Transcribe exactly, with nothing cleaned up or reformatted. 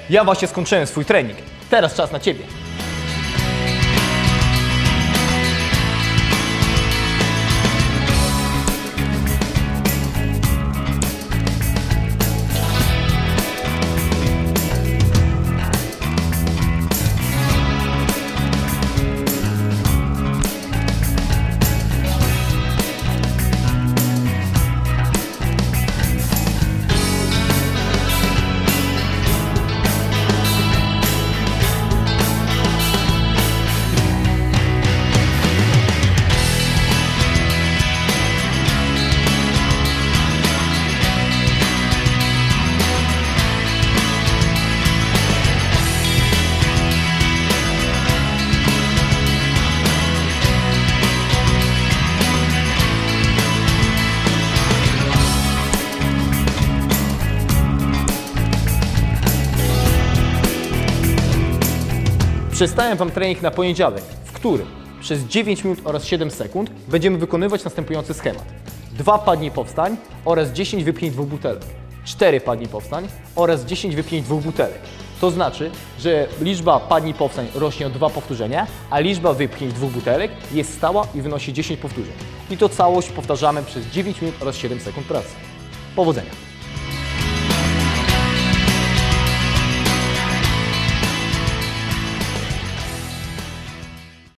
Ja właśnie skończyłem swój trening. Teraz czas na Ciebie. Przedstawiam Wam trening na poniedziałek, w którym przez dziewięć minut oraz siedem sekund będziemy wykonywać następujący schemat. dwa padnij powstań oraz dziesięć wypchnięć dwóch butelek. cztery padnij powstań oraz dziesięć wypchnięć dwóch butelek. To znaczy, że liczba padnij powstań rośnie o dwa powtórzenia, a liczba wypchnięć dwóch butelek jest stała i wynosi dziesięć powtórzeń. I to całość powtarzamy przez dziewięć minut oraz siedem sekund pracy. Powodzenia!